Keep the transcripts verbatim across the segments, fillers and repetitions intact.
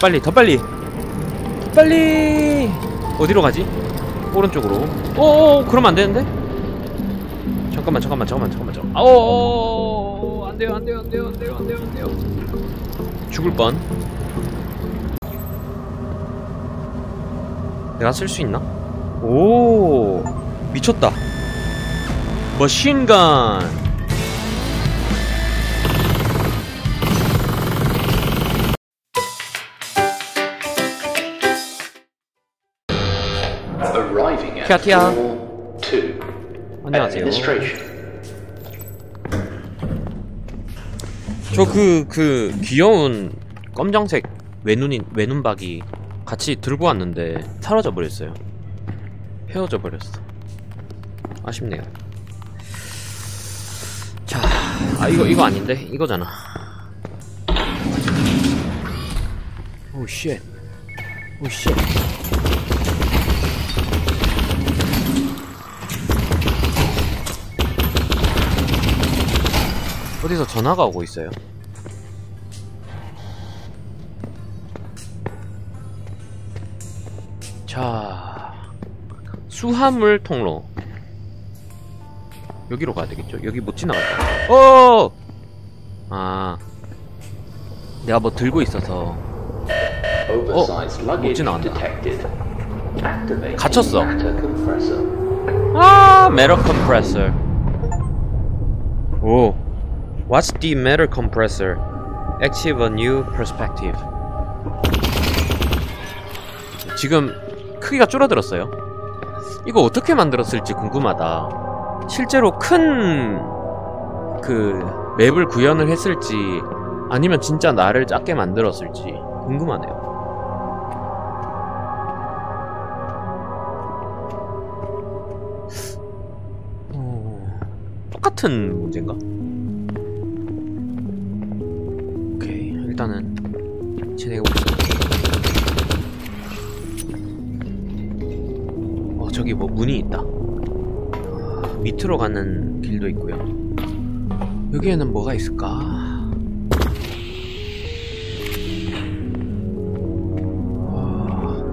빨리 더 빨리 빨리. 어디로 가지? 오른쪽으로. 오오 그러면 안 되는데? 잠깐만 잠깐만 잠깐만 잠깐만 잠깐만. 오오오 안 돼요 안 돼요 안 돼요 안 돼요 안 돼요 안 돼요. 죽을 뻔. 내가 쓸 수 있나? 오 미쳤다. 머신건. 티아티아. 안녕하세요. 저 그 그 귀여운 검정색 외눈인 외눈박이 같이 들고 왔는데 사라져 버렸어요. 헤어져 버렸어. 아쉽네요. 자, 아 이거 이거 아닌데 이거잖아. 오 쉣. 오 쉣. 어디서 전화가 오고 있어요. 자, 수화물 통로. 여기로 가야 되겠죠? 여기 못 지나갔다. 어! 아, 내가 뭐 들고 있어서. 어? 못 지나간다. 갇혔어. 아, 메터 컴프레서. 오. What's the matter compressor? Active a new perspective. 지금 크기가 줄어들었어요. 이거 어떻게 만들었을지 궁금하다. 실제로 큰 그 맵을 구현을 했을지 아니면 진짜 나를 작게 만들었을지 궁금하네요. 어... 똑같은 문제인가? 일단은 진행해보겠습니다. 어 저기 뭐 문이 있다. 어, 밑으로 가는 길도 있고요. 여기에는 뭐가 있을까? 어...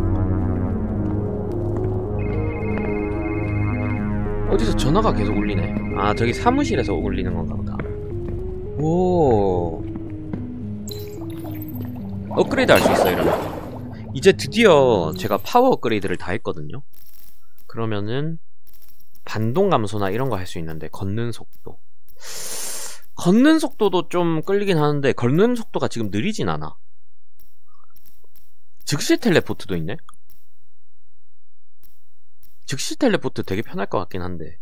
어디서 전화가 계속 울리네. 아 저기 사무실에서 울리는 건가 보다. 오 업그레이드 할 수 있어요. 이러면 이제 드디어 제가 파워 업그레이드를 다 했거든요. 그러면은 반동 감소나 이런 거 할 수 있는데 걷는 속도 걷는 속도도 좀 끌리긴 하는데 걷는 속도가 지금 느리진 않아. 즉시 텔레포트도 있네. 즉시 텔레포트 되게 편할 것 같긴 한데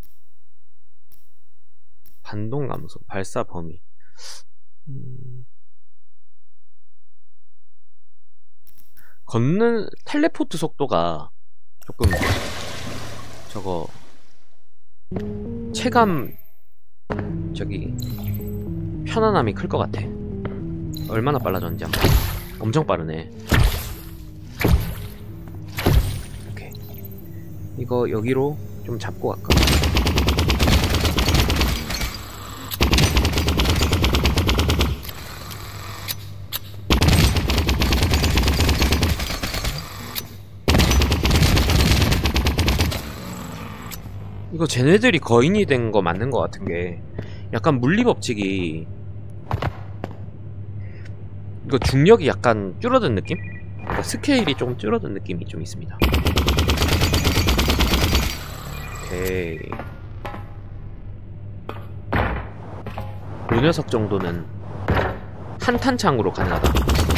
반동 감소 발사 범위 음... 걷는 텔레포트 속도가 조금 저거 체감 저기 편안함이 클 것 같아. 얼마나 빨라졌는지 한번. 엄청 빠르네. 오케이. 이거 여기로 좀 잡고 갈까? 이거 쟤네들이 거인이 된 거 맞는 거 같은 게 약간 물리법칙이 이거 중력이 약간 줄어든 느낌? 그러니까 스케일이 좀 줄어든 느낌이 좀 있습니다. 오케이. 요 녀석 정도는 한탄창으로 가능하다.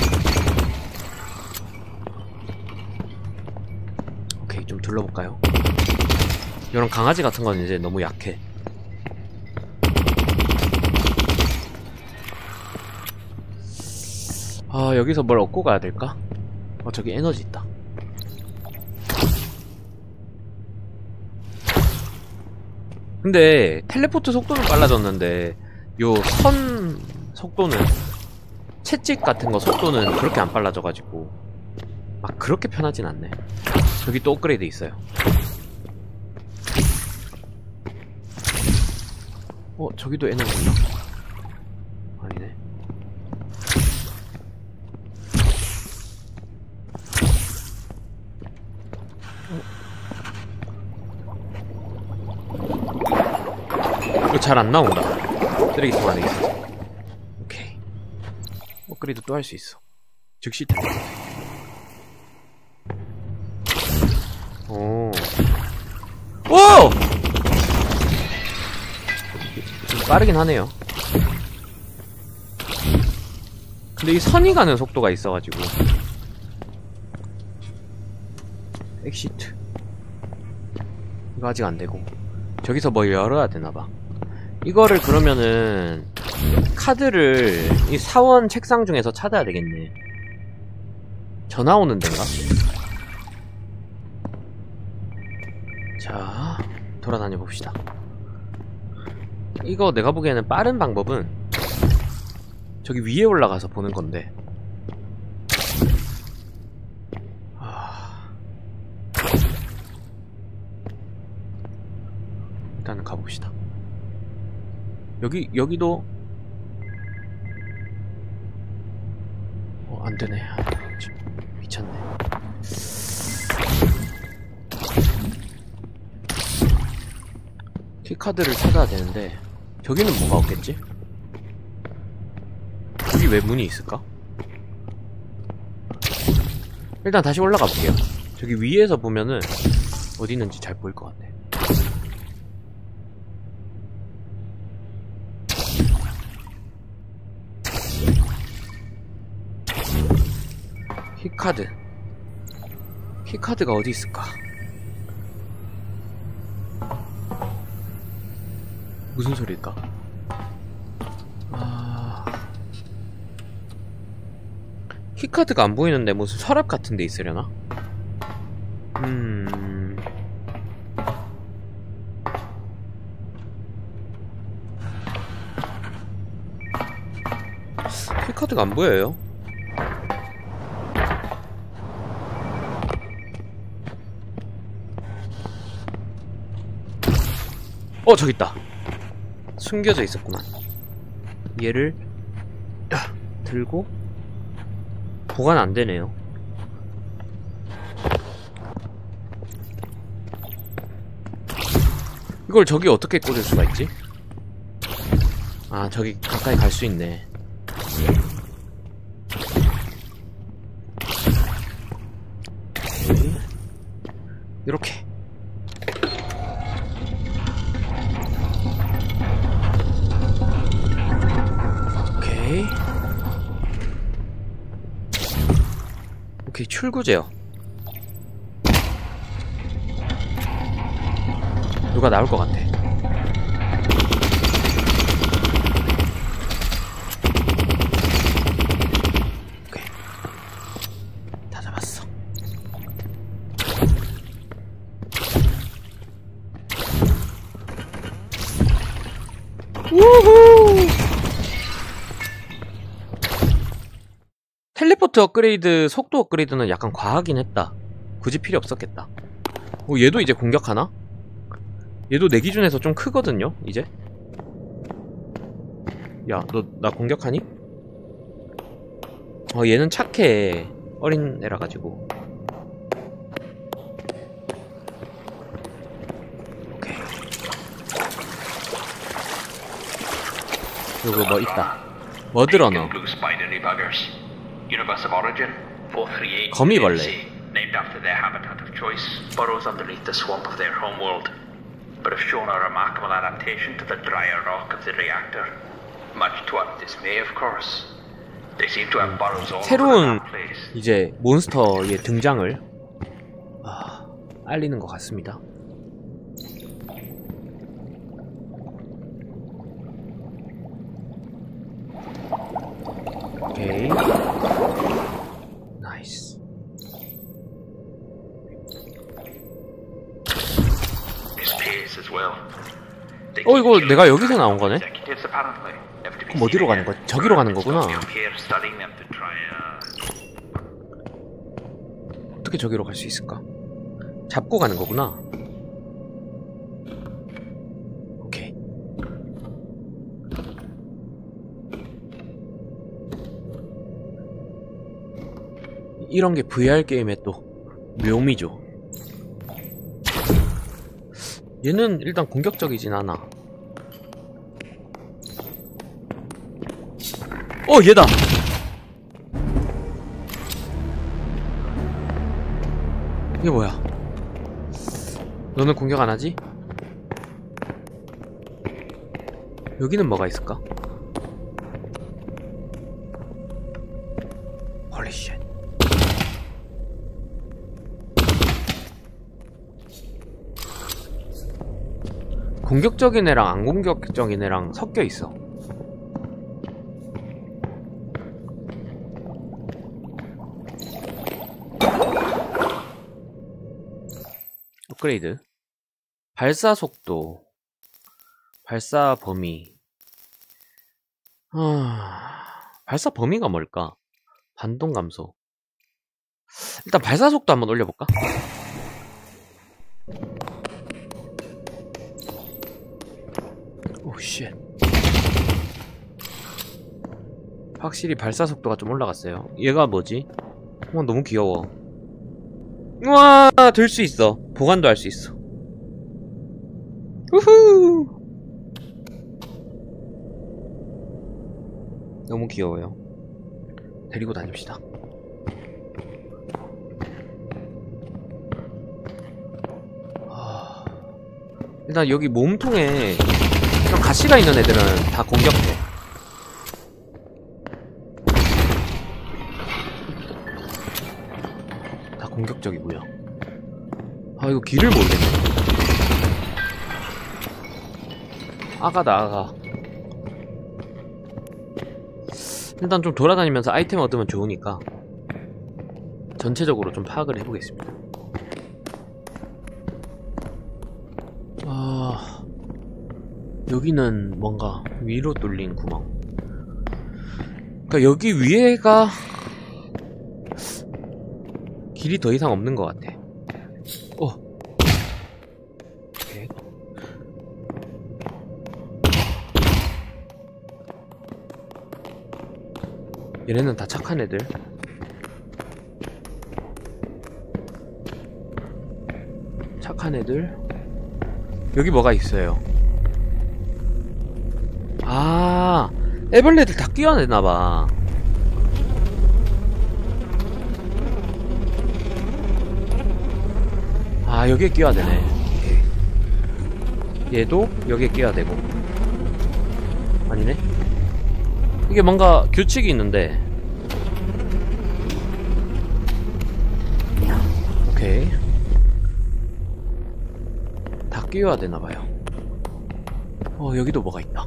오케이 좀 둘러볼까요? 이런 강아지 같은 건 이제 너무 약해. 아 여기서 뭘 얻고 가야 될까? 어 저기 에너지 있다. 근데 텔레포트 속도는 빨라졌는데 요 선 속도는 채찍 같은 거 속도는 그렇게 안 빨라져가지고 막 그렇게 편하진 않네. 저기 또 업그레이드 있어요. 어 저기도 에너지 있나? 아니네. 이거 잘 안 나온다. 쓰레기통 안에 있어서. 오케이. 업그레이드 또 할 수 있어. 즉시 텔레포트. 오. 오! 좀 빠르긴 하네요. 근데 이 선이 가는 속도가 있어가지고. 엑시트. 이거 아직 안되고. 저기서 뭐 열어야 되나봐. 이거를 그러면은 카드를 이 사원 책상 중에서 찾아야 되겠네. 전화 오는 데인가? 자, 돌아다녀 봅시다. 이거 내가 보기에는 빠른 방법은 저기 위에 올라가서 보는 건데. 아... 일단은 가봅시다. 여기, 여기도 어, 안되네. 미쳤네. 키카드를 찾아야 되는데 저기는 뭐가 없겠지? 여기 왜 문이 있을까? 일단 다시 올라가 볼게요. 저기 위에서 보면은 어디 있는지 잘 보일 것 같네. 키카드. 키카드가 어디 있을까? 무슨 소리일까? 아... 키카드가 안 보이는데 무슨 서랍 같은 데 있으려나? 음... 키카드가 안 보여요. 어, 저기 있다. 숨겨져 있었구만. 얘를 들고 보관 안 되네요. 이걸 저기 어떻게 꽂을 수가 있지? 아, 저기 가까이 갈 수 있네. 이렇게. 오케이. 오케이, 출구제요. 누가 나올 것 같아. 오케이. 다 잡았어. 우후! 텔레포트 업그레이드, 속도 업그레이드는 약간 과하긴 했다. 굳이 필요 없었겠다. 어, 얘도 이제 공격하나? 얘도 내 기준에서 좀 크거든요, 이제? 야, 너 나 공격하니? 어, 얘는 착해. 어린 애라 가지고. 오케이. 요거 뭐 있다. 머드러너. 거미벌레. Named after their habitat of choice, burrows underneath the swamp of their homeworld, but have shown a remarkable adaptation to the drier rock of the reactor. Much to our dismay, of course. They seem to have burrows all over 새로운 that place. 이제 몬스터의 등장을 아, 알리는 것 같습니다. 오케이. 나이스. 어, 이거 내가 여기서 나온 거네? 그럼 어디로 가는 거야? 저기로 가는 거구나. 어떻게 저기로 갈 수 있을까? 잡고 가는 거구나. 오케이. 이런 게 브이알 게임의 또 묘미죠. 얘는 일단 공격적이진 않아. 어, 얘다! 이게 뭐야? 너는 공격 안 하지? 여기는 뭐가 있을까? 홀리 쉣. 공격적인 애랑 안 공격적인 애랑 섞여 있어. 업그레이드. 발사 속도, 발사 범위. 아, 발사 범위가 뭘까? 반동 감소. 일단 발사 속도 한번 올려볼까? 오, 쉣. 확실히 발사 속도가 좀 올라갔어요. 얘가 뭐지? 어, 너무 귀여워. 우와, 들 수 있어. 보관도 할 수 있어. 우후. 너무 귀여워요. 데리고 다닙시다. 일단 여기 몸통에 좀 가시가 있는 애들은 다 공격해. 다 공격적이고요. 아, 이거 길을 모르겠네. 아가다, 아가. 일단 좀 돌아다니면서 아이템 얻으면 좋으니까 전체적으로 좀 파악을 해보겠습니다. 아... 여기는 뭔가 위로 뚫린 구멍. 그러니까 여기 위에가 길이 더 이상 없는 것 같아. 어. 오케이. 얘네는 다 착한 애들. 착한 애들. 여기 뭐가 있어요. 아, 애벌레들 다 끼워내나봐. 아, 여기에 끼워야 되네. 오케이. 얘도 여기에 끼워야 되고. 아니네. 이게 뭔가 규칙이 있는데. 오케이. 다 끼워야 되나봐요. 어, 여기도 뭐가 있다.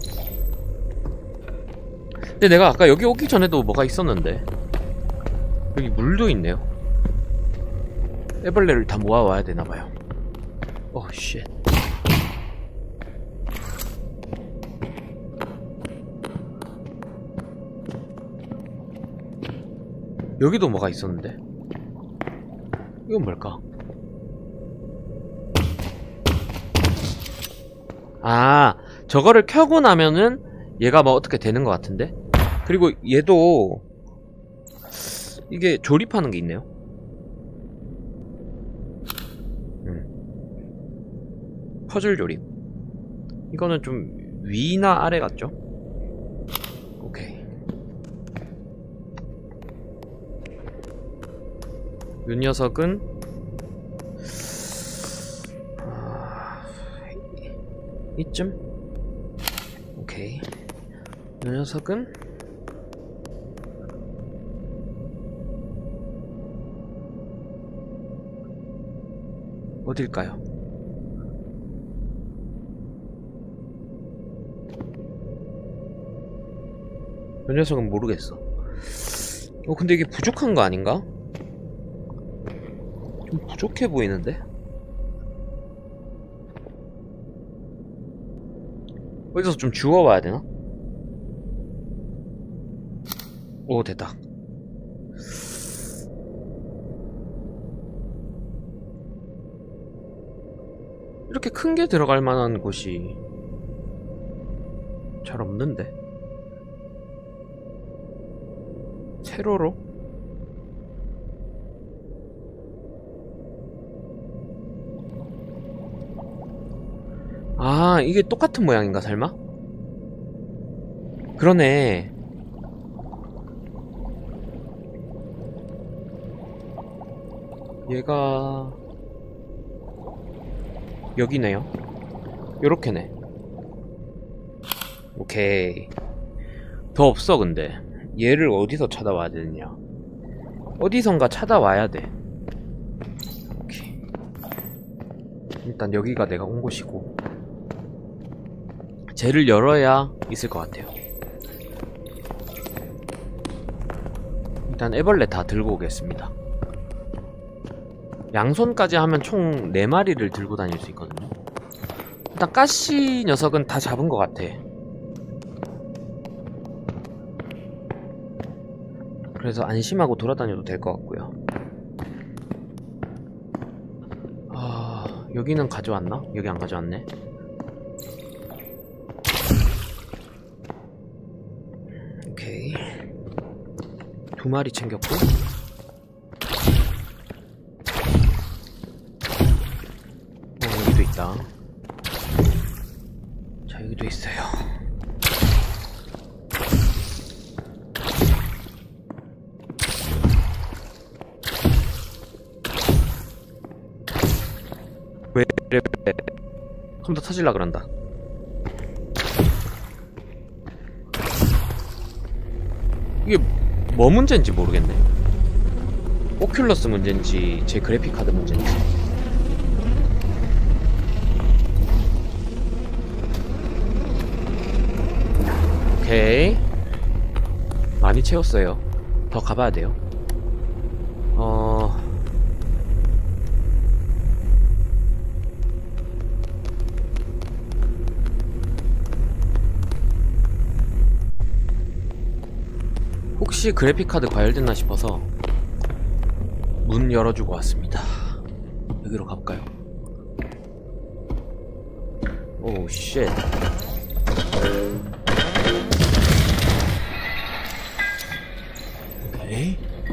근데 내가 아까 여기 오기 전에도 뭐가 있었는데. 여기 물도 있네요. 애벌레를 다 모아와야 되나봐요. 어, 쉣. 여기도 뭐가 있었는데. 이건 뭘까? 아, 저거를 켜고 나면은 얘가 뭐 어떻게 되는 것 같은데? 그리고 얘도 이게 조립하는 게 있네요. 음. 퍼즐 조립. 이거는 좀 위나 아래 같죠? 오케이. 이 녀석은 이쯤? 오케이. 이 녀석은 어딜까요? 이 녀석은 모르겠어. 어, 근데 이게 부족한 거 아닌가? 좀 부족해 보이는데? 어디서 좀 주워와야 되나? 오, 됐다. 이렇게 큰 게 들어갈 만한 곳이 잘 없는데. 세로로? 아, 이게 똑같은 모양인가 설마? 그러네. 얘가 여기네요. 요렇게네. 오케이. 더 없어. 근데 얘를 어디서 찾아와야 되느냐. 어디선가 찾아와야 돼. 오케이. 일단 여기가 내가 온 곳이고, 쟤를 열어야 있을 것 같아요. 일단 애벌레 다 들고 오겠습니다. 양손까지 하면 총 네 마리를 들고 다닐 수 있거든요. 일단 가시 녀석은 다 잡은 것 같아. 그래서 안심하고 돌아다녀도 될 것 같고요. 아... 여기는 가져왔나? 여기 안 가져왔네. 오케이. 두 마리 챙겼고, 어, 여기도 있다. 자, 여기도 있어요. 왜, 왜, 왜. 컴퓨터 터질라 그런다. 이게 뭐 문제인지 모르겠네. 오큘러스 문제인지 제 그래픽카드 문제인지. 오케이. 많이 채웠어요. 더 가봐야 돼요. 어... 혹시 그래픽카드 과열됐나 싶어서 문 열어주고 왔습니다. 여기로 가볼까요? 오, 쉣. 오케이.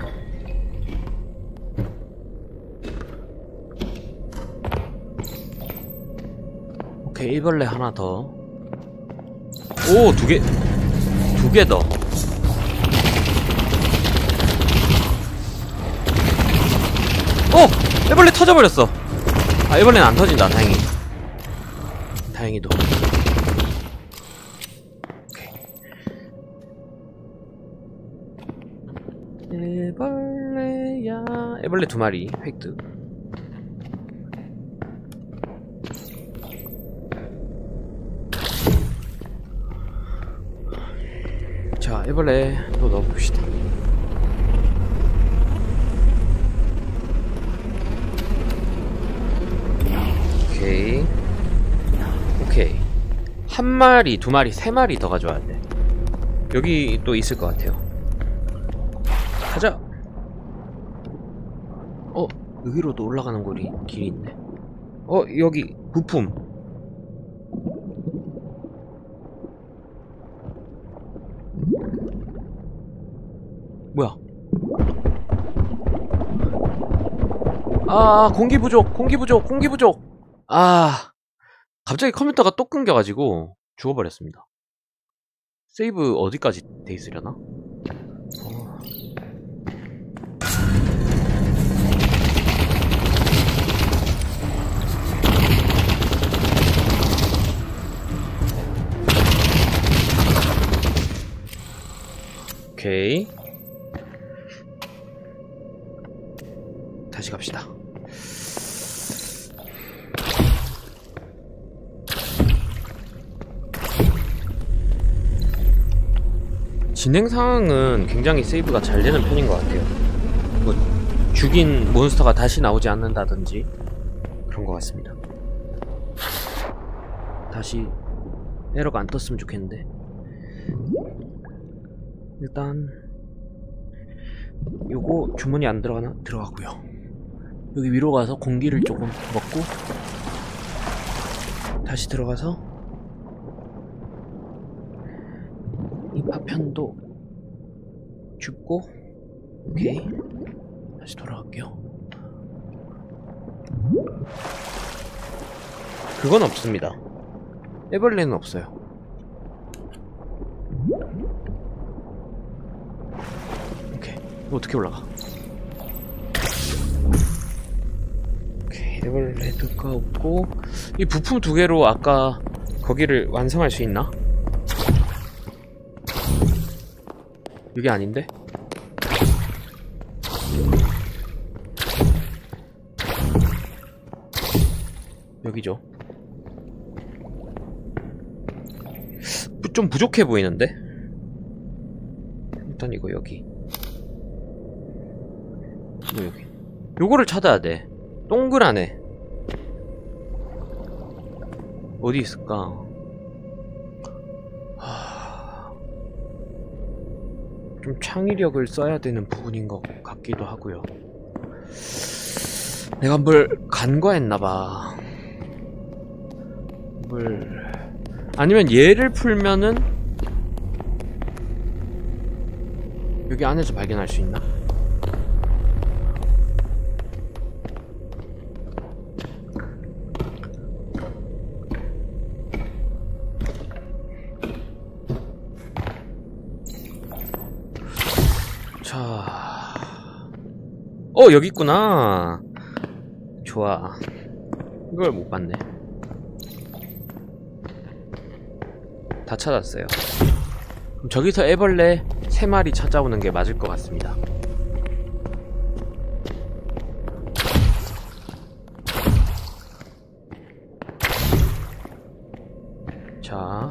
오케이, 일벌레 하나 더. 오, 두 개, 두 개 더. 어! 애벌레 터져버렸어. 아, 애벌레는 안 터진다. 다행히. 다행히도. 오케이. 애벌레야. 애벌레 두 마리. 획득. 자, 애벌레 또 넣어봅시다. 오케이. 오케이. 한 마리, 두 마리, 세 마리 더 가져와야 돼. 여기 또 있을 것 같아요. 가자! 어, 여기로도 올라가는 길이, 길이 있네. 어, 여기, 부품. 뭐야? 아, 공기 부족, 공기 부족, 공기 부족! 아, 갑자기 컴퓨터가 또 끊겨가지고 죽어버렸습니다. 세이브 어디까지 돼 있으려나? 어... 오케이. 다시 갑시다. 진행 상황은 굉장히 세이브가 잘 되는 편인 것 같아요. 뭐 죽인 몬스터가 다시 나오지 않는다든지 그런 것 같습니다. 다시 에러가 안 떴으면 좋겠는데. 일단 요거 주문이 안 들어가나? 들어가고요. 여기 위로 가서 공기를 조금 먹고 다시 들어가서 이 파편도 줍고, 오케이. 다시 돌아갈게요. 그건 없습니다. 애벌레는 없어요. 오케이. 이거 어떻게 올라가? 에벌레드가 없고 이 부품 두 개로 아까 거기를 완성할 수 있나? 이게 아닌데? 여기죠. 좀 부족해 보이는데? 일단 이거 여기. 이거 여기. 요거를 찾아야 돼. 동그라네. 어디 있을까? 하... 좀 창의력을 써야 되는 부분인 것 같기도 하고요. 내가 뭘 간과했나봐. 뭘... 아니면 얘를 풀면은 여기 안에서 발견할 수 있나? 자, 어 여기 있구나. 좋아. 이걸 못 봤네. 다 찾았어요. 그럼 저기서 애벌레 세 마리 찾아오는 게 맞을 것 같습니다. 자,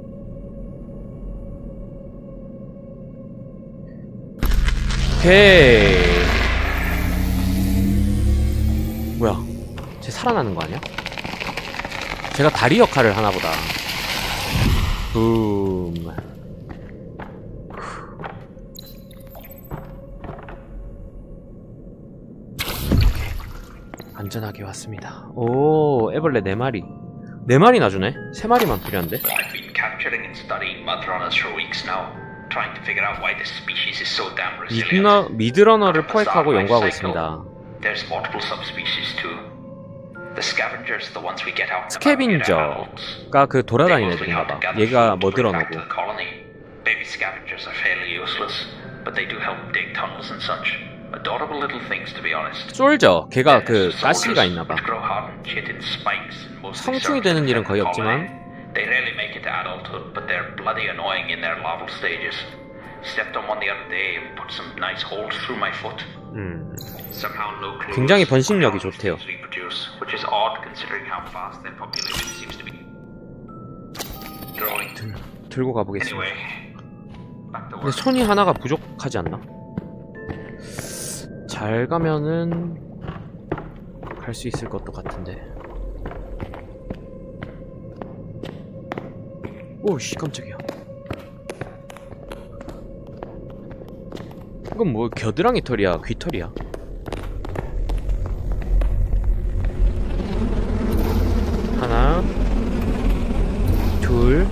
오케이. 뭐야? 쟤 살아나는 거 아니야? 제가 다리 역할을 하나 보다. 붐. 안전하게 왔습니다. 오, 애벌레 네 마리. 네 마리나 주네? 세 마리만 필요한데? I've been capturing and studying mudrunners for weeks now, trying to figure out why this species is so damn resilient. 미드러너를 포획하고 연구하고 있습니다. There's multiple subspecies too. The scavengers, the ones we get out. 스캐빈저가 그 돌아다니는 애들인가봐. 얘가 머드러너고. Baby scavengers are fairly useless, but they do help dig tunnels and such. Adorable little things, to be honest. 솔저, 걔가 그 가시가 있나봐. 성충이 되는 일은 거의 없지만. They rarely make it to adulthood, but they're bloody annoying in their larval stages. Stepped on one the other day and put some nice holes through my foot. 음. 굉장히 번식력이 좋대요. Which is odd considering how fast their population seems to be growing. 들, 들고 가보겠습니다. 근데 손이 하나가 부족하지 않나? 잘 가면은 갈 수 있을 것도 같은데. 오씨 깜짝이야. 이건 뭐 겨드랑이 털이야? 귀털이야? 하나 둘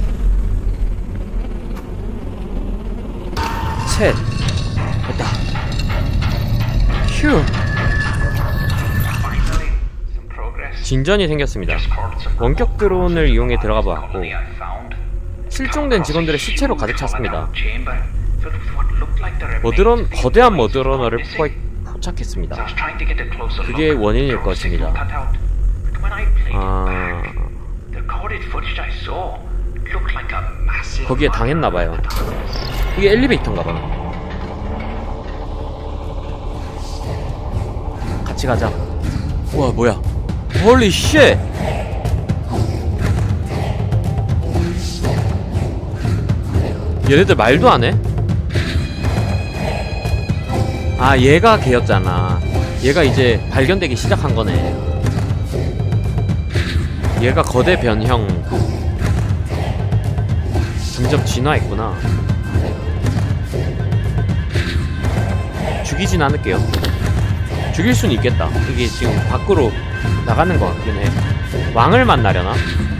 셋. 됐다. 휴. 진전이 생겼습니다. 원격 드론을 이용해 들어가 보았고 실종된 직원들의 시체로 가득 찼습니다. 머드런, 거대한 머드러너를 포착했습니다. 그게 원인일 것입니다. 아... 거기에 당했나봐요. 이게 엘리베이터인가봐. 같이 가자. 우와 뭐야. 홀리 쉣! 얘네들 말도 안 해? 아 얘가 걔였잖아. 얘가 이제 발견되기 시작한 거네. 얘가 거대 변형 점점 진화했구나. 죽이진 않을게요. 죽일 수는 있겠다. 이게 지금 밖으로 나가는 것 같긴 해. 왕을 만나려나?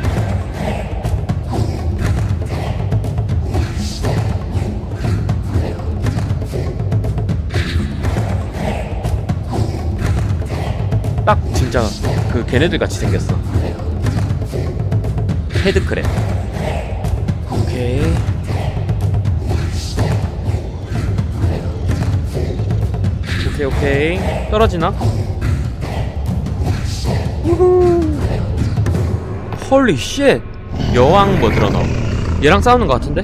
딱 진짜 그 걔네들 같이 생겼어. 헤드크랩. 오케이. 오케이 오케이. 떨어지나? 헐리 쉣. 여왕 뭐 들어넣어. 얘랑 싸우는 것 같은데?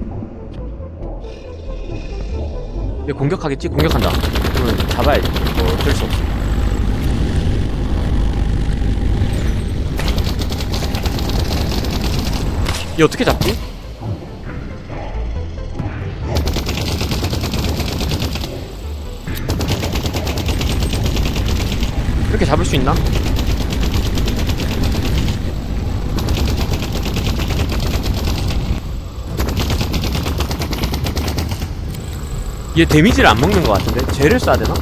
얘 공격하겠지? 공격한다. 그러면 잡아야지. 뭐 어쩔 수 없어. 얘 어떻게 잡지? 이렇게 잡을 수 있나? 얘 데미지를 안 먹는 것 같은데? 쟤를 쏴야 되나?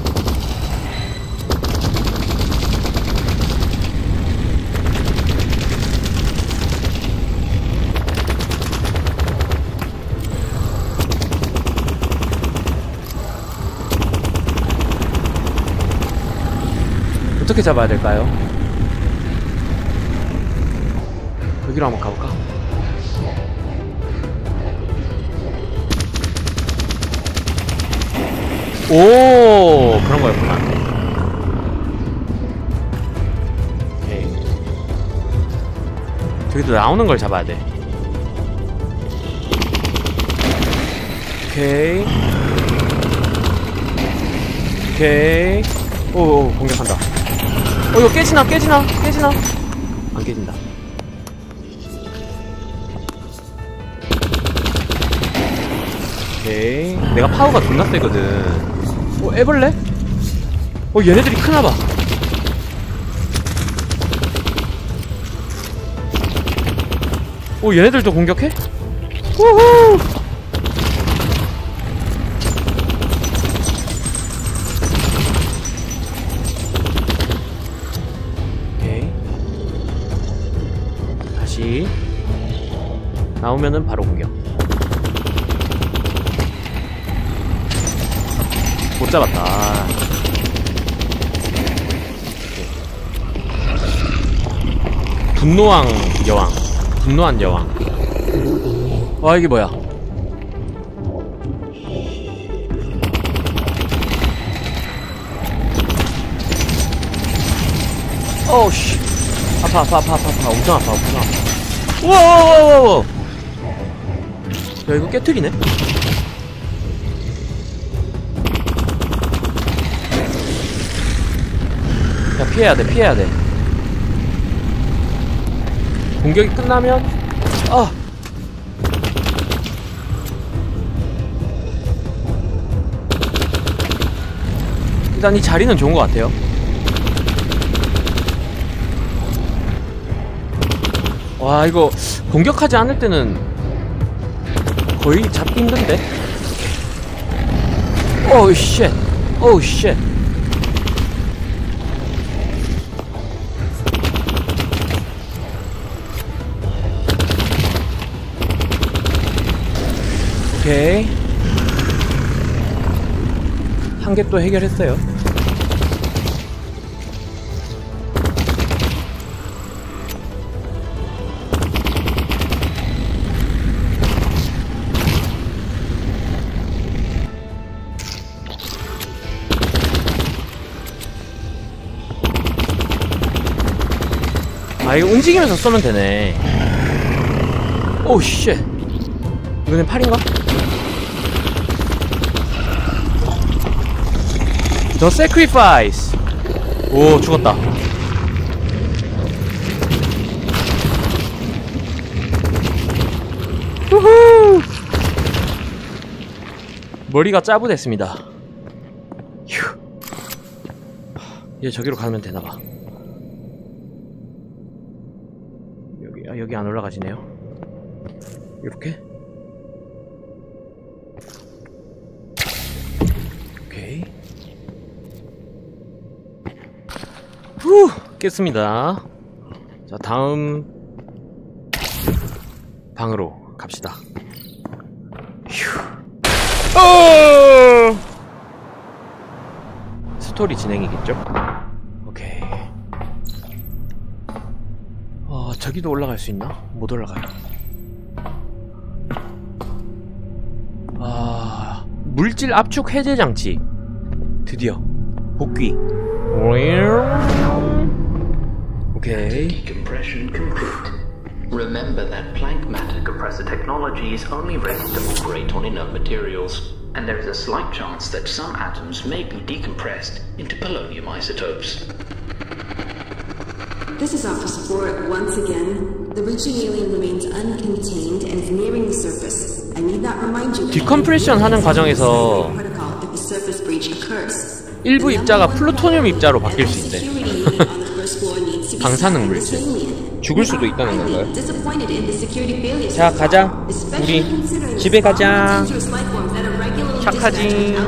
어떻게 잡아야 될까요? 여기로 한번 가볼까? 오, 그런 거였구나. 오케이. 저기도 나오는 걸 잡아야 돼. 오케이. 오케이. 오, 공격한다. 어, 이거 깨지나? 깨지나? 깨지나? 안 깨진다. 오케이. 내가 파워가 존나 세거든. 어, 애벌레? 어, 얘네들이 크나봐. 오, 얘네들도 공격해? 우후! 오케이. 다시 나오면은 바로 공격. 못 잡았다. 분노왕 여왕. 분노한 여왕. 와, 이게 뭐야? 어우 씨. 아파 아파 아파 아파 아파. 엄청 아파 엄청 아파. 우와와와와와. 야, 이거 깨트리네? 야, 피해야돼 피해야돼. 공격이 끝나면 아! 일단 이 자리는 좋은 것 같아요. 와, 이거 공격하지 않을 때는 거의 잡기 힘든데? 오우 쉣. 오우 쉣. 오케이. 한 개 또 해결했어요. 아, 이거 움직이면서 쏘면 되네. 오우 쉣. 이번엔 팔인가? The Sacrifice. 오, 죽었다. 후후. 머리가 짜부됐습니다. 휴. 이제 저기로 가면 되나봐. 여기, 아, 여기 안 올라가지네요. 이렇게. 오케이. 후! 깼습니다. 자, 다음 방으로 갑시다. 휴. 어! 스토리 진행이겠죠? 오케이. 어, 저기도 올라갈 수 있나? 못 올라가요. 아, 물질 압축 해제 장치. 드디어 복귀. 오케이. Decompression complete. Remember that Planck matter compressor technology is only ready to operate on inert materials, and there is a slight chance that some atoms may be decompressed into polonium isotopes. This is Officer four once again. The reaching alien remains uncontained and is nearing the surface. I need not remind you. 디컴프레션 하는 과정에서 일부 입자가 플루토늄 입자로 바뀔 수 있대. 방사능 물질. 죽을 수도 있다는 건가요? 자, 가자. 우리 집에 가자. 착하지.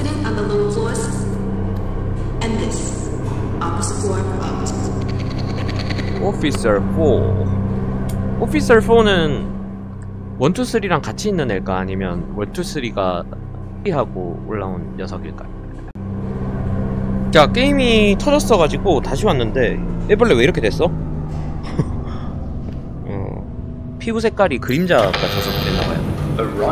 오피서 사. 오피서 사는 일, 이, 삼이랑 같이 있는 애일까? 아니면 일, 이, 삼가 하고 올라온 녀석일까요? 자, 게임이 터졌어가지고 다시 왔는데 애벌레 왜 이렇게 됐어? 어, 피부 색깔이 그림자가 져서 됐나봐요.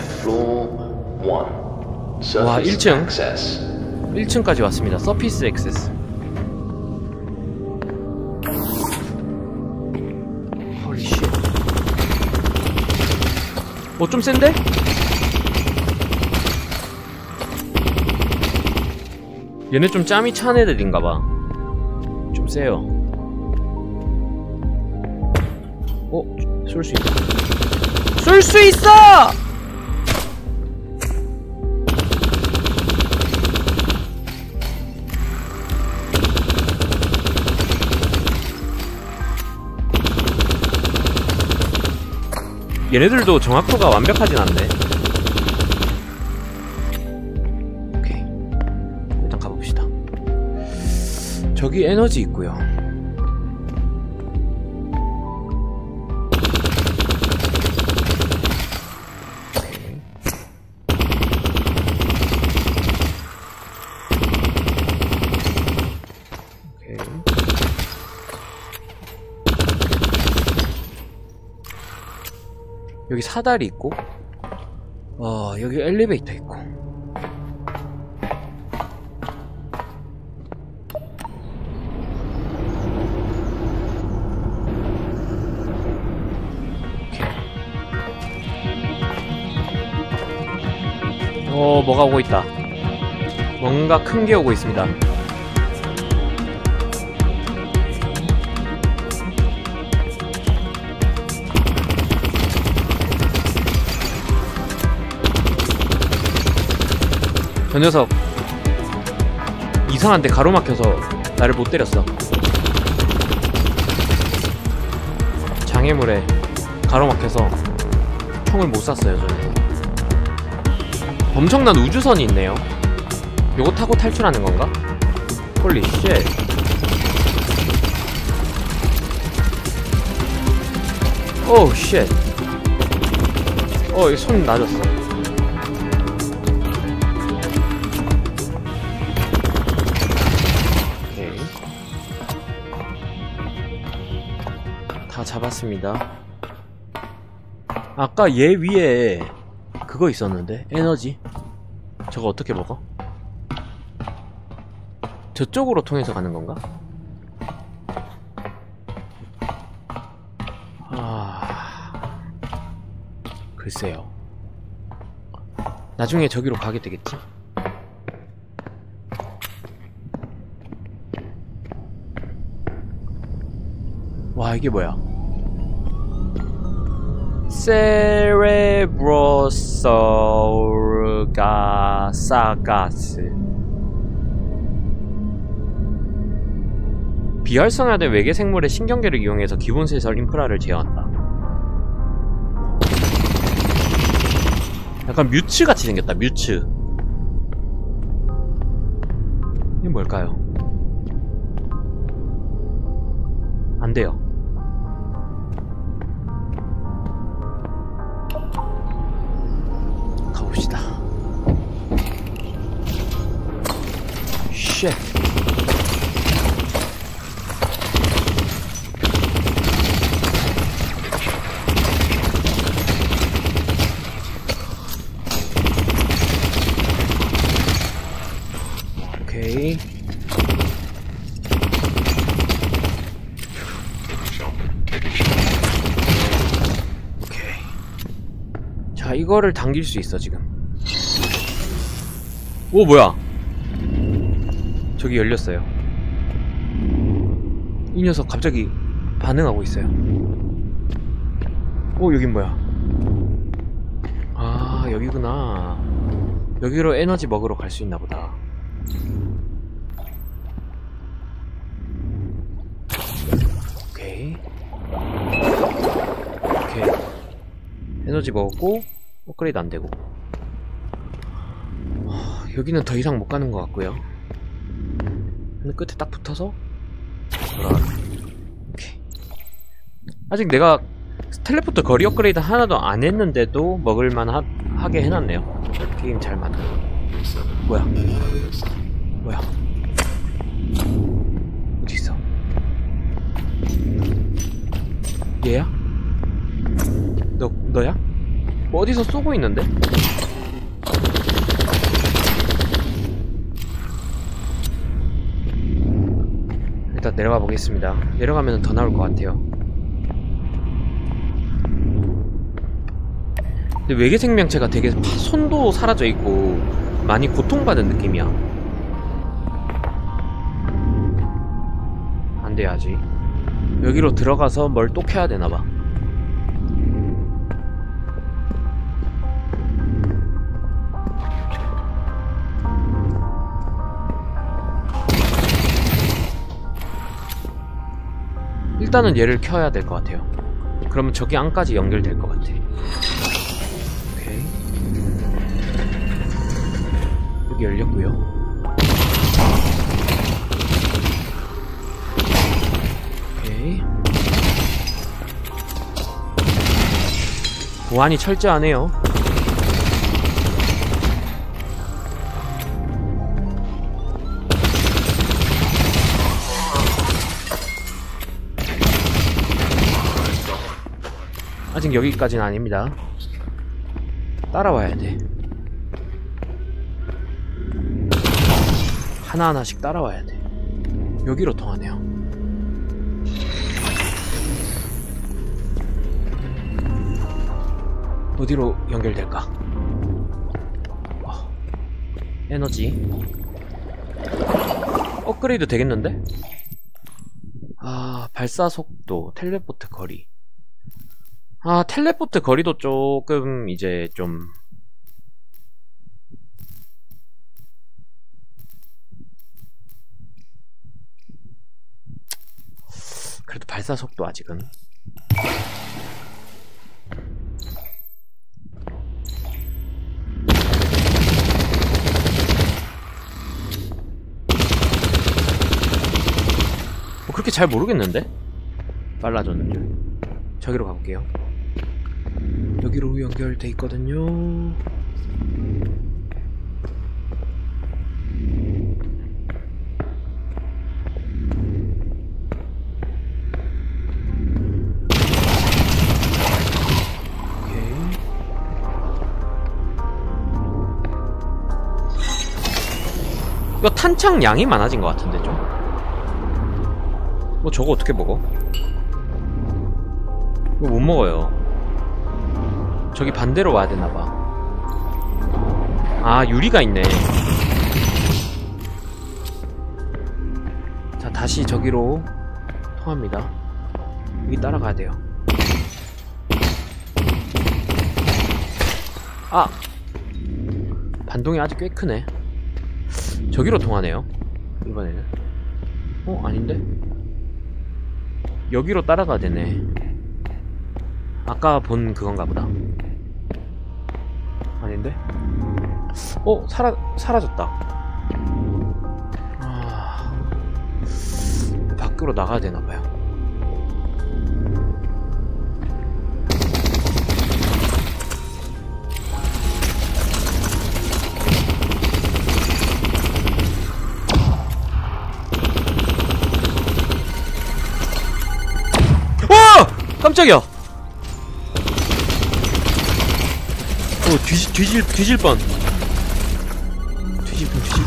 와, 일 층 일 층까지 왔습니다. 서피스 액세스. 홀리쉣. 어, 좀 센데? 얘네 좀 짬이 찬 애들인가봐. 좀 세요. 어? 쏠 수 있다. 쏠 수 있어! 얘네들도 정확도가 완벽하진 않네. 오케이, 일단 가봅시다. 저기 에너지 있고요. 오케이. 오케이. 여기 사다리 있고, 어, 여기 엘리베이터 있고. 오케이. 어, 뭐가 오고 있다. 뭔가 큰 게 오고 있습니다. 저 녀석 이상한데 가로막혀서 나를 못 때렸어. 장애물에 가로막혀서 총을 못 쐈어요. 저는 엄청난 우주선이 있네요. 요거 타고 탈출하는 건가? 홀리 쉣. 오우 쉣. 어, 이 손 낮았어. 다 잡았습니다. 아까 얘 위에 그거 있었는데? 에너지? 저거 어떻게 먹어? 저쪽으로 통해서 가는 건가? 아... 글쎄요. 나중에 저기로 가게 되겠지? 와, 이게 뭐야? 세레브로사우르가사가스. 비활성화된 외계 생물의 신경계를 이용해서 기본 시설 인프라를 제어한다. 약간 뮤츠 같이 생겼다. 뮤츠. 이게 뭘까요? 안 돼요. 가봅시다. 쉣. 오케이. 이거를 당길 수 있어 지금. 오 뭐야? 저기 열렸어요. 이 녀석 갑자기 반응하고 있어요. 오 여긴 뭐야? 아 여기구나. 여기로 에너지 먹으러 갈 수 있나 보다. 오케이 오케이 에너지 먹었고 업그레이드 안되고. 어, 여기는 더 이상 못 가는 것 같고요. 근데 끝에 딱 붙어서 돌아가. 오케이. 아직 내가 텔레포트 거리 업그레이드 하나도 안 했는데도 먹을만 하, 하게 해놨네요. 게임 잘 만들어. 뭐야? 뭐야? 어디 있어? 얘야? 너 너야? 뭐 어디서 쏘고 있는데? 일단 내려가 보겠습니다. 내려가면 더 나올 것 같아요. 근데 외계 생명체가 되게 손도 사라져 있고 많이 고통받은 느낌이야. 안 돼야지. 여기로 들어가서 뭘 또 캐야 되나봐. 일단은 얘를 켜야 될 것 같아요. 그러면 저기 안까지 연결될 것 같아. 오케이. 여기 열렸고요. 오케이. 보안이 철저하네요. 아직 여기까지는 아닙니다. 따라와야 돼. 하나하나씩 따라와야 돼. 여기로 통하네요. 어디로 연결될까? 어. 에너지 업그레이드 되겠는데? 아, 발사 속도, 텔레포트 거리. 아, 텔레포트 거리도 조금 이제 좀 그래도 발사 속도 아직은 뭐 그렇게 잘 모르겠는데? 빨라졌는지. 저기로 가볼게요. 여기로 연결돼 있거든요. 이거 탄창 양이 많아진 것 같은데 좀. 뭐 저거 어떻게 먹어? 이거 못 먹어요. 저기 반대로 와야 되나봐. 아, 유리가 있네. 자, 다시 저기로 통합니다. 여기 따라가야 돼요. 아! 반동이 아주 꽤 크네. 저기로 통하네요. 이번에는. 어? 아닌데? 여기로 따라가야 되네. 아까 본 그건가 보다. 아닌데? 어? 사라, 사라졌다. 아... 밖으로 나가야 되나봐요. 와! 깜짝이야! 오, 뒤질, 뒤질, 뒤질 뻔. 뒤질 뻔, 뒤질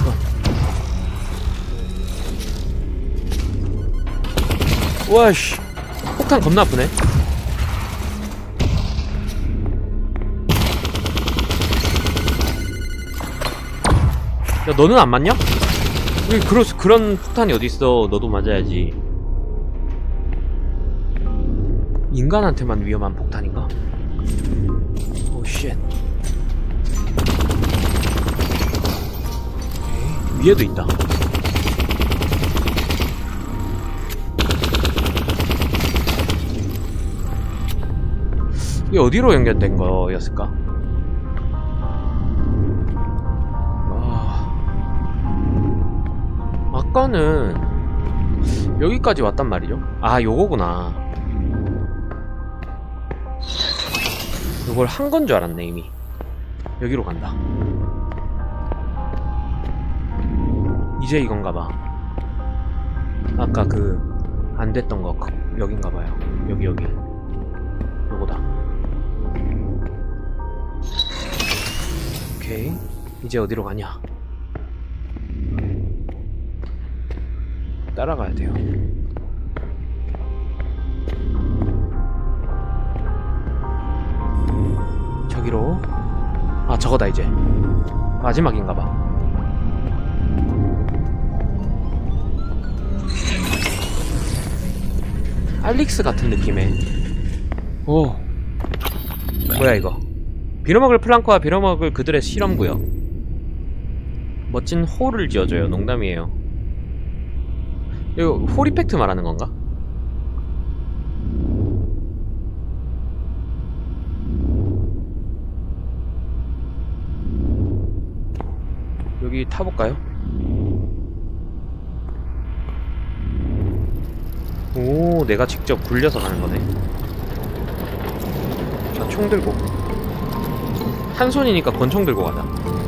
뻔. 와씨. 폭탄 겁나 아프네. 야, 너는 안 맞냐? 왜 그런, 그런 폭탄이 어딨어. 너도 맞아야지. 인간한테만 위험한 폭탄인가? 오, 쉣. 위에도 있다. 이게 어디로 연결된 거였을까? 아... 아까는 여기까지 왔단 말이죠. 아, 요거구나. 요걸 한 건 줄 알았네, 이미. 여기로 간다. 이제 이건가봐. 아까 그 안 됐던 거 여긴가봐요. 여기 여기 요거다. 오케이, 이제 어디로 가냐? 따라가야 돼요. 저기로. 아, 저거다. 이제 마지막인가봐. 알릭스 같은 느낌의. 오, 뭐야 이거. 빌어먹을 플랑크와 빌어먹을 그들의 실험구역. 멋진 홀을 지어줘요. 농담이에요. 이거 홀 이펙트 말하는 건가? 여기 타볼까요? 오, 내가 직접 굴려서 가는 거네. 자, 총 들고. 한 손이니까 권총 들고 가자.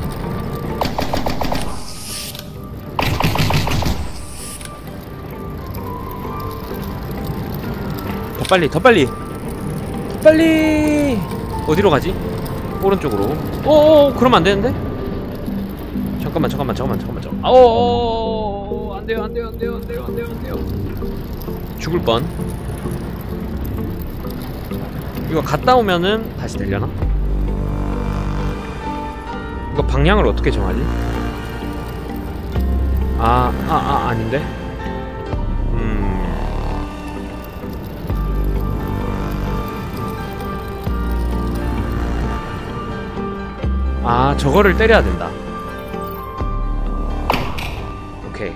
더 빨리, 더 빨리! 더 빨리! 어디로 가지? 오른쪽으로. 오오오, 그러면 안 되는데? 잠깐만, 잠깐만, 잠깐만, 잠깐만, 잠깐만. 오오오, 안 돼요, 안 돼요, 안 돼요, 안 돼요, 안 돼요, 안 돼요. 죽을 뻔. 이거 갔다 오면은 다시 되려나? 이거 방향을 어떻게 정하지? 아, 아, 아, 아닌데? 음. 아, 저거를 때려야 된다. 오케이.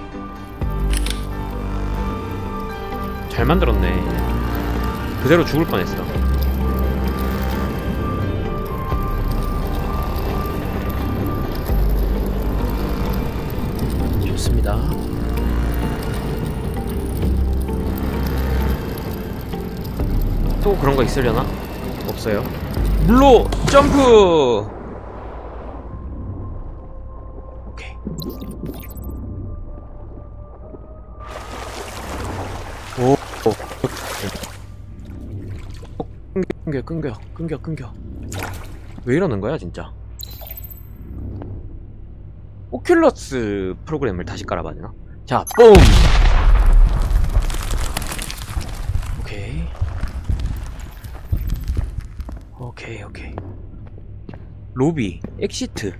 잘 만들었네. 그대로 죽을 뻔했어. 좋습니다. 또 그런 거 있으려나? 없어요. 물로 점프! 오케이. 오. 끊겨 끊겨 끊겨 끊겨. 왜 이러는 거야 진짜. 오큘러스 프로그램을 다시 깔아봐야 되나? 자, 뿜! 오케이 오케이 오케이. 로비 엑시트.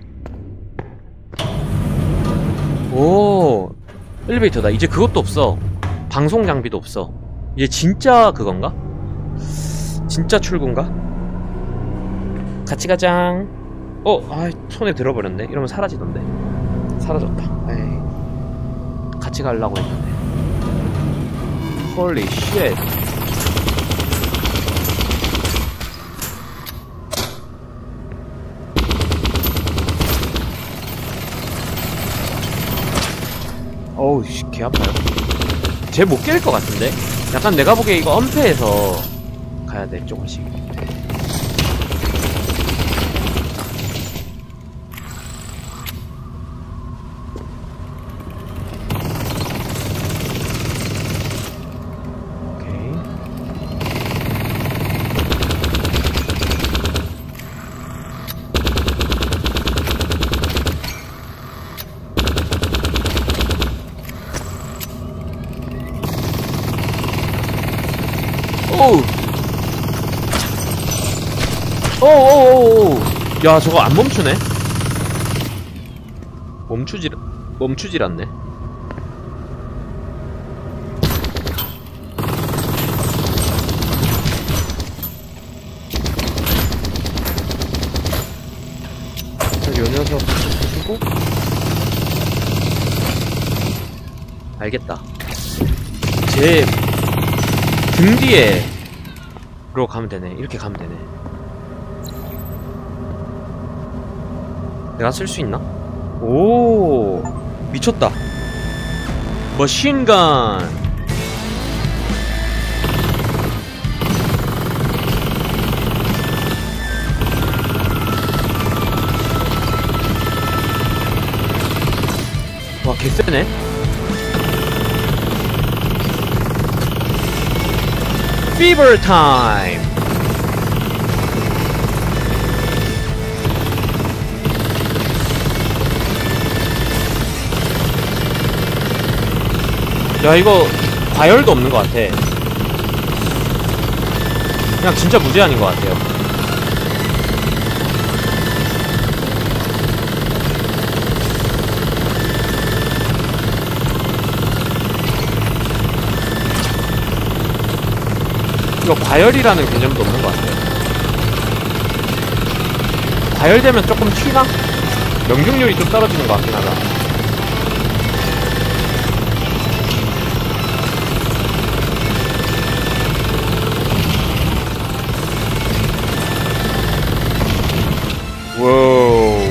오, 엘리베이터다. 이제 그것도 없어. 방송 장비도 없어. 이제 진짜 그건가? 진짜 출구인가? 같이 가장. 어, 아, 손에 들어버렸네. 이러면 사라지던데. 사라졌다. 에이. 같이 가려고 했는데. 홀리 쉣. 어우, 씨, 개 아파요. 쟤 못 깰 것 같은데? 약간 내가 보기에 이거 엄폐해서 가야 돼, 조금씩. 오케이. 오우! 오오오오! 야, 저거 안 멈추네? 멈, 멈추질 멈추질 않네. 요 녀석 주고. 알겠다. 제 등 뒤에로 가면 되네. 이렇게 가면 되네. 내가 쓸 수 있나? 오, 미쳤다. 머신건. 와, 개쎄네. 피버 타임. 야, 이거 과열도 없는 것 같아. 그냥 진짜 무제한인 것 같아요. 이거 과열이라는 개념도 없는 것 같아요. 과열되면 조금 튀나? 명중률이 좀 떨어지는 것 같긴 하다. 와우.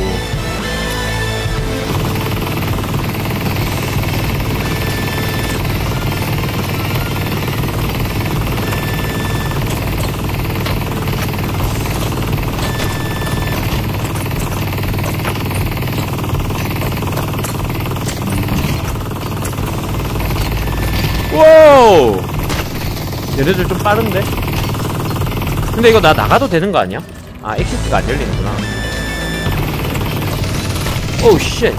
와우. 얘네들 좀 빠른데? 근데 이거 나 나가도 되는 거 아니야? 아, 엑시트가 안 열리는구나. 오우 쉣.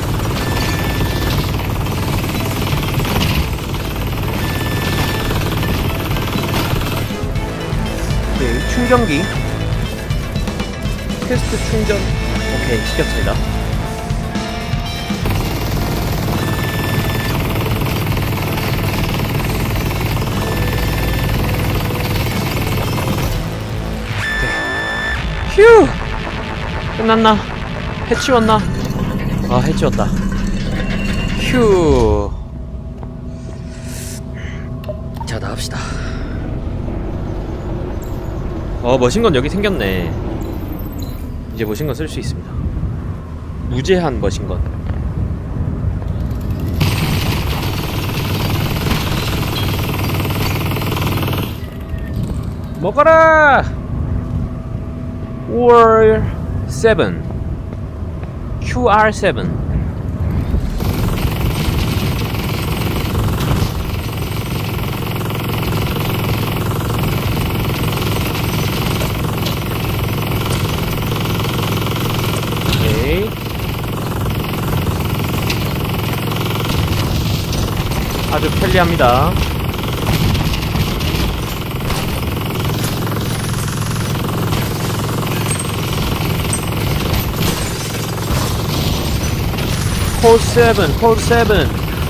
오케이, 충전기. 퀘스트 충전. 오케이, 시켰습니다. 휴! 끝났나? 해치웠나? 아, 해치웠다. 휴. 자, 나갑시다. 어, 머신건 여기 생겼네. 이제 머신건 쓸 수 있습니다. 무제한 머신건. 먹어라! 월 세븐 큐알 세븐. 오케이. 아주 편리합니다. 코드 세븐, 코드 세븐.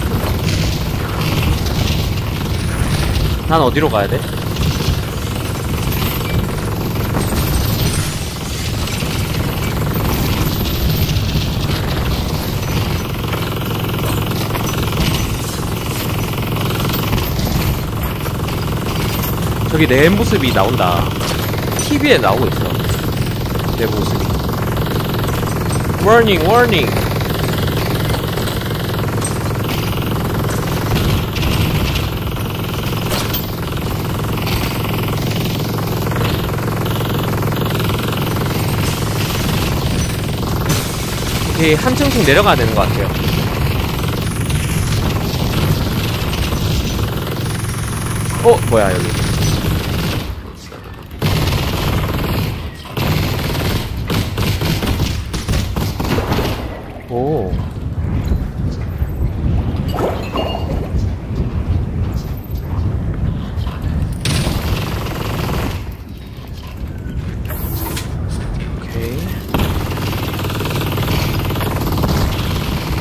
난 어디로 가야 돼? 저기 내 모습이 나온다. 티비에 나오고 있어. 내 모습이. 워닝, 워닝. 오케이, 한 층씩 내려가야 되는 것 같아요. 어? 뭐야, 여기. 오. 오케이.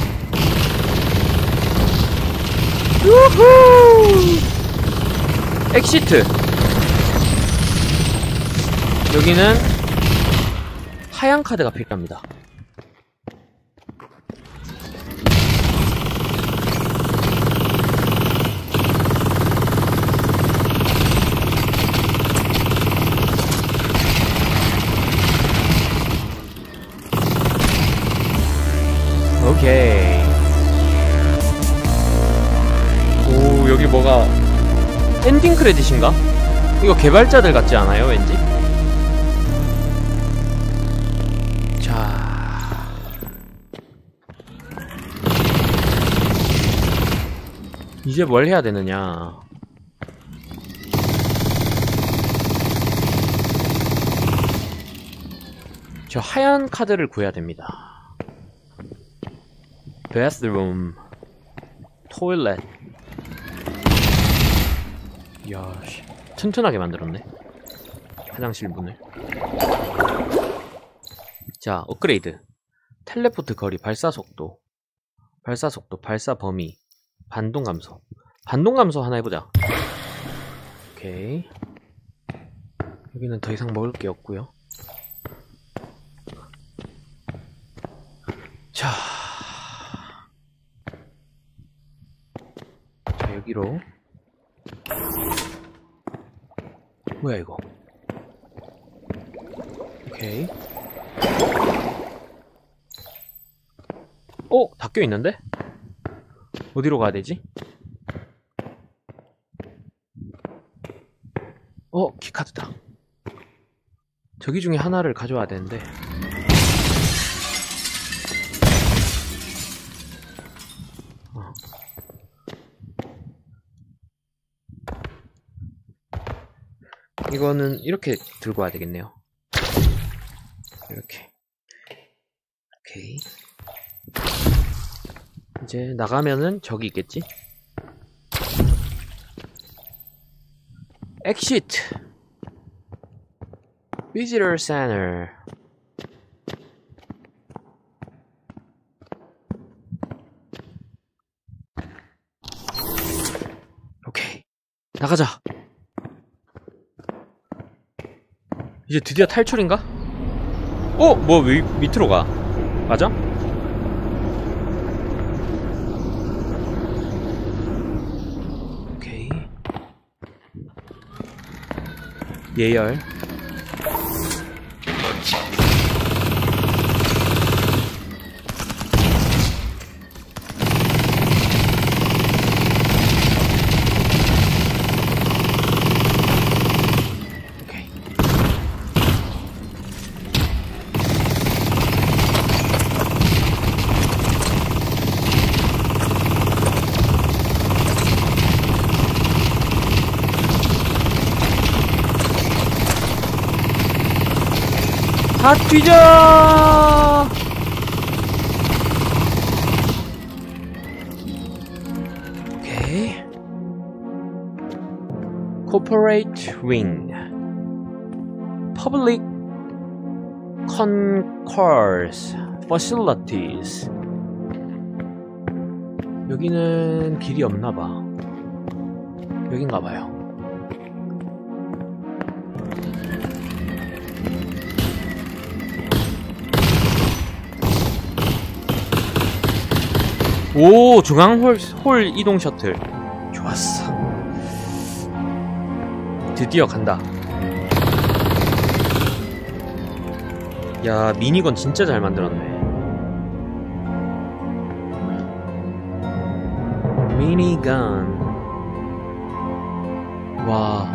우후! 엑시트. 여기는 하얀 카드가 필요합니다. 오케이. 오, 여기 뭐가 엔딩 크레딧인가? 이거 개발자들 같지 않아요, 왠지? 자, 이제 뭘 해야 되느냐? 저 하얀 카드를 구해야 됩니다. bathroom, toilet. 이야, 씨, 튼튼하게 만들었네. 화장실 문을. 자, 업그레이드. 텔레포트 거리, 발사 속도, 발사 속도, 발사 범위, 반동 감소. 반동 감소 하나 해보자. 오케이. 여기는 더 이상 먹을 게 없고요. 자, 자 여기로. 뭐야 이거? 오케이. 어? 닫혀있는데? 어디로 가야 되지? 어? 키카드다. 저기 중에 하나를 가져와야 되는데. 어. 이거는 이렇게 들고 와야 되겠네요. 이렇게. 오케이. 이제 나가면은 저기 있겠지? Exit. Visitor Center. 오케이. 나가자. 이제 드디어 탈출인가? 어? 뭐 위, 밑으로 가? 맞아? 오케이. 예열. 다 뒤져! 오케이. Corporate Wing, Public Concourse Facilities. 여기는 길이 없나봐. 여긴가봐요. 오, 중앙홀 홀 이동 셔틀. 좋았어. 드디어 간다. 야, 미니건 진짜 잘 만들었네. 미니건. 와.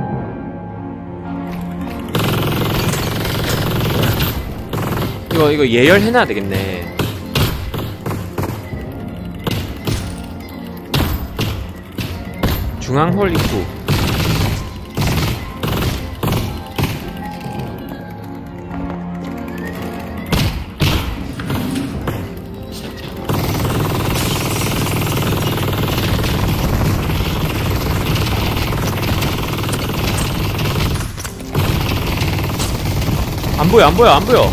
이거 이거 예열해놔야 되겠네. 중앙홀 입구. 안 보여, 안 보여, 안 보여.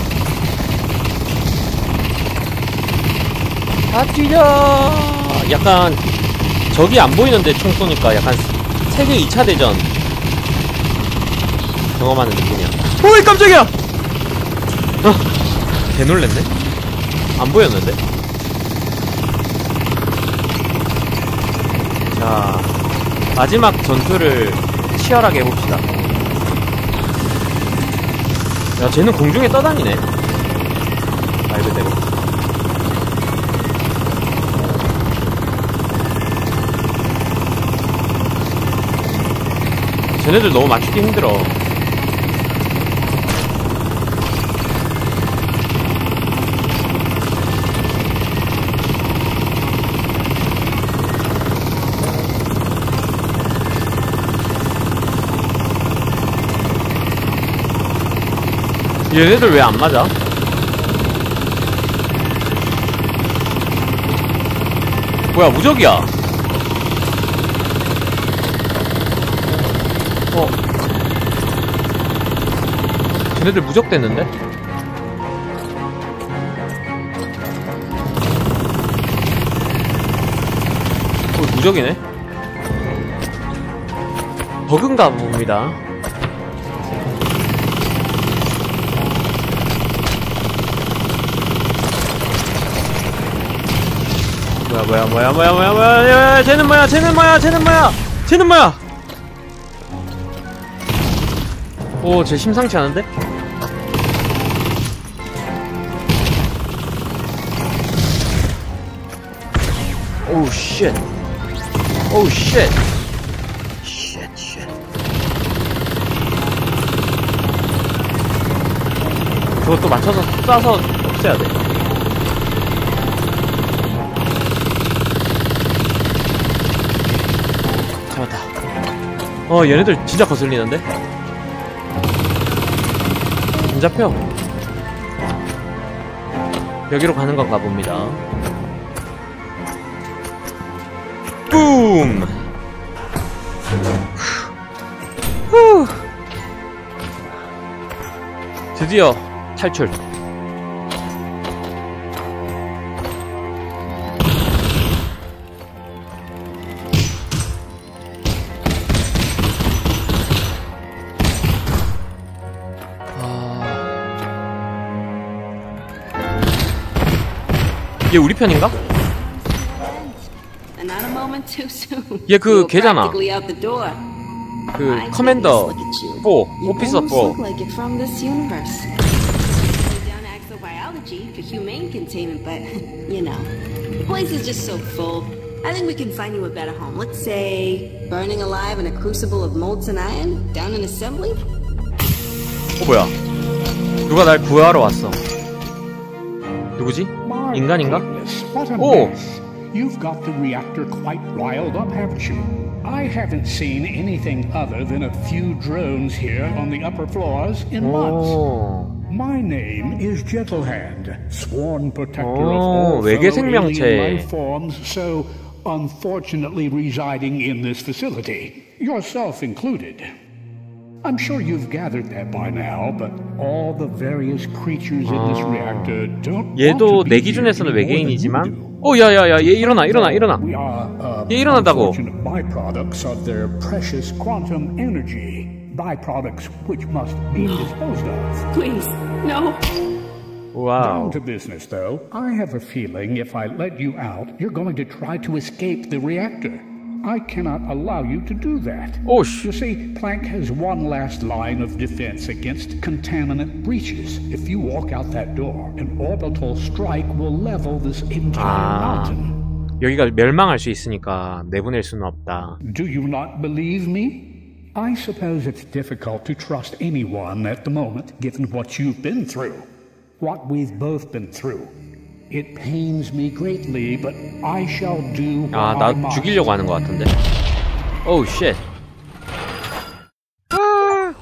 다 뛰려. 약간 적이 안 보이는데 총 쏘니까 약간 세계 이 차 대전 경험하는 느낌이야. 오이 깜짝이야! 어, 개 놀랬네? 안 보였는데? 자, 마지막 전투를 치열하게 해봅시다. 야, 쟤는 공중에 떠다니네. 말 그대로. 쟤네들 너무 맞추기 힘들어. 얘네들 왜 안 맞아? 뭐야, 무적이야. 어. 쟤네들 무적 됐는데? 어, 무적이네? 버그인가 봅니다. 뭐야 뭐야 뭐야 뭐야 뭐야 뭐야 야, 쟤는 뭐야 쟤는 뭐야 쟤는 뭐야 쟤는 뭐야. 오, 쟤 심상치 않은데? 오우 쉣 오우 쉣 쉣 쉣. 저것도 맞춰서 쏴서 없애야 돼. 어, 얘네들 진짜 거슬리는데? 안 잡혀. 여기로 가는 건가 봅니다. 뿜! 후. 드디어 탈출. 얘 우리 편인가? 얘 그 걔잖아. 그 커맨더 사, 오피서 사. I think we can find you a better home. Let's say burning alive in a crucible of molten iron down in assembly. 어, 뭐야? 누가 날 구하러 왔어. 누구지? 인간인가? 오! You've got the reactor quite riled up, haven't you? I haven't seen anything other than a few drones here on the upper floors in months. My name is Gentlehand, sworn protector of all fellow alien life forms, so unfortunately residing in this facility, yourself included. I'm sure you've gathered that by now, but all the various creatures in this reactor don't 얘도 내 기준에서는 외계인이지만 오, 야야야, 얘 일어나 일어나 일어나. 얘 일어난다고. Byproducts of their precious quantum energy. Byproducts which must be disposed of. Please, no. Wow. Down to business, though. I have a feeling if I let you out, you're going to try to escape the reactor. I cannot allow you to do that. Oh, sh- you see, Planck has one last line of defense against contaminant breaches. If you walk out that door, an orbital strike will level this entire 아, mountain. 여기가 멸망할 수 있으니까 내보낼 수는 없다. Do you not believe me? I suppose it's difficult to trust anyone at the moment, given what you've been through. What we've both been through. It pains me greatly, but I shall do what 아, I 나 must. 죽이려고 하는 것 같은데. 오우 쉣. 아.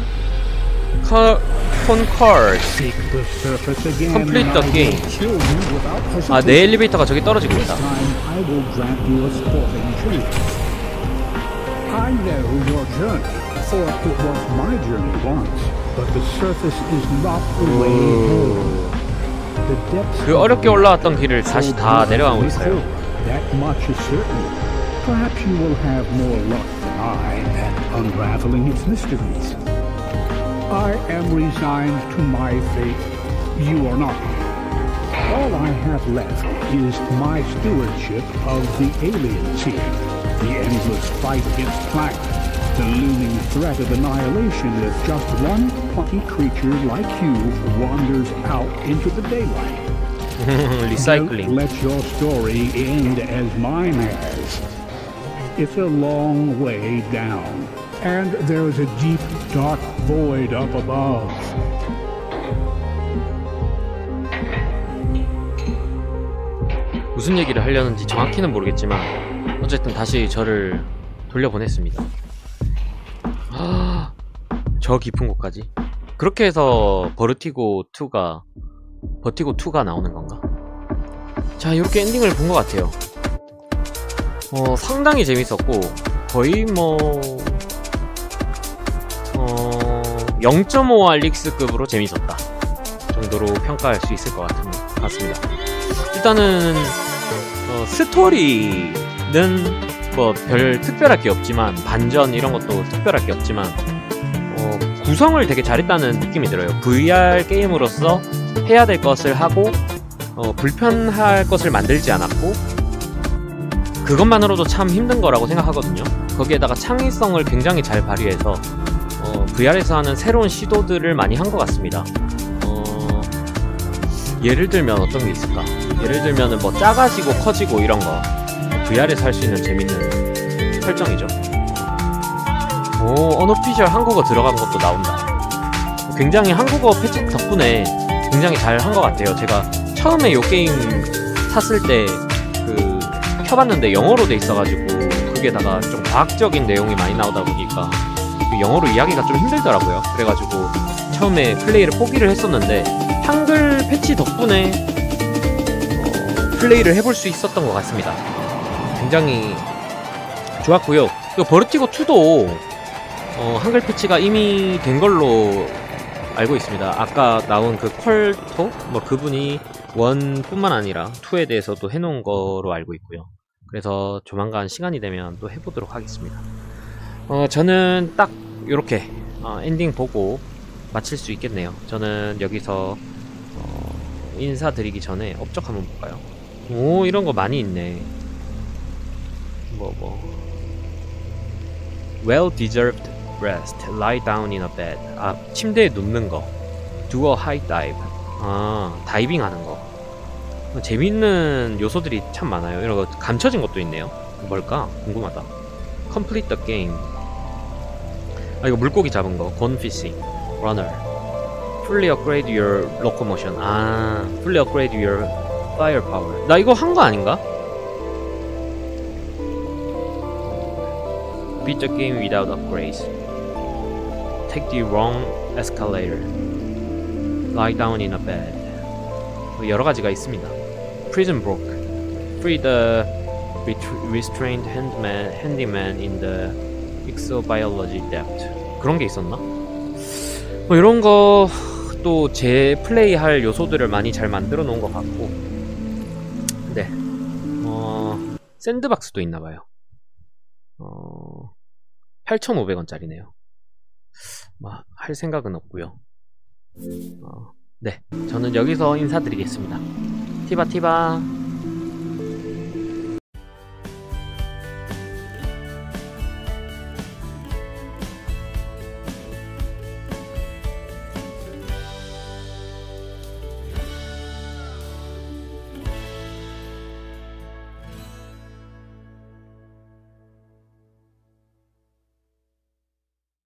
Concord. Seek the surface again, Complete the and I game. will kill you without hesitation. 아, 내 엘리베이터가 저기 떨어지고 This 있다. time I will grant you a sporting treat. I know your journey, for it was my journey once, but the surface is not the way home. The depths 그 어렵게 올라왔던 길을 다시 다 내려가고 있어요. That much is certain. Perhaps you will have more luck than I at unraveling its mysteries. I am resigned to my fate. You are not. All I have left is my stewardship of the aliens here. The endless fight against Planck. The looming threat of annihilation if just one plucky creature like you wanders out into the daylight. Recycling. Don't let your story end as mine has. It's a long way down, and there is a deep, dark void up above. 무슨 얘기를 하려는지 정확히는 모르겠지만 어쨌든 다시 저를 돌려보냈습니다. 아, 저 깊은 곳까지. 그렇게 해서 버티고 이가 버티고 이가 나오는 건가? 자, 이렇게 엔딩을 본 것 같아요. 어, 상당히 재밌었고 거의 뭐 어, 영 점 오 알릭스급으로 재밌었다 정도로 평가할 수 있을 것 같은, 같습니다. 일단은 어, 스토리는 뭐 별 특별할 게 없지만, 반전 이런 것도 특별할 게 없지만 어, 구성을 되게 잘했다는 느낌이 들어요. 브이알 게임으로서 해야 될 것을 하고 어, 불편할 것을 만들지 않았고, 그것만으로도 참 힘든 거라고 생각하거든요. 거기에다가 창의성을 굉장히 잘 발휘해서 어, 브이알에서 하는 새로운 시도들을 많이 한 것 같습니다. 어, 예를 들면 어떤 게 있을까? 예를 들면은 뭐 작아지고 커지고 이런 거 브이알에서 할 수 있는 재밌는 설정이죠. 오, 언오피셜 한국어 들어간 것도 나온다. 굉장히 한국어 패치 덕분에 굉장히 잘 한 것 같아요. 제가 처음에 요 게임 샀을 때 그 켜봤는데 영어로 돼 있어가지고 거기에다가 좀 과학적인 내용이 많이 나오다 보니까 영어로 이야기가 좀 힘들더라고요. 그래가지고 처음에 플레이를 포기를 했었는데 한글 패치 덕분에 어, 플레이를 해볼 수 있었던 것 같습니다. 굉장히 좋았고요. 또 버티고 이도 어, 한글 패치가 이미 된 걸로 알고 있습니다. 아까 나온 그 컬토? 뭐 그분이 일뿐만 아니라 이에 대해서도 해놓은 거로 알고 있고요. 그래서 조만간 시간이 되면 또 해보도록 하겠습니다. 어, 저는 딱 요렇게 어, 엔딩 보고 마칠 수 있겠네요. 저는 여기서 어, 인사드리기 전에 업적 한번 볼까요? 오, 이런 거 많이 있네. 뭐 뭐 Well deserved rest. Lie down in a bed. 아, 침대에 눕는 거. Do a high dive. 아, 다이빙 하는 거. 재밌는 요소들이 참 많아요. 이런 거 감춰진 것도 있네요. 뭘까? 궁금하다. Complete the game. 아, 이거 물고기 잡은 거. Gone fishing. Runner. Fully upgrade your locomotion. 아, fully upgrade your firepower. 나 이거 한 거 아닌가? Beat the game without upgrades. Take the wrong escalator. Lie down in a bed. 여러 가지가 있습니다. Prison Broke. Free the restrained handman, handyman in the exobiology depth. 그런 게 있었나? 뭐 이런 거 또 제 플레이할 요소들을 많이 잘 만들어 놓은 것 같고, 네, 어, 샌드박스도 있나봐요. 어, 팔천오백 원짜리네요. 뭐, 할 생각은 없고요. 어, 네, 저는 여기서 인사드리겠습니다. 티바 티바.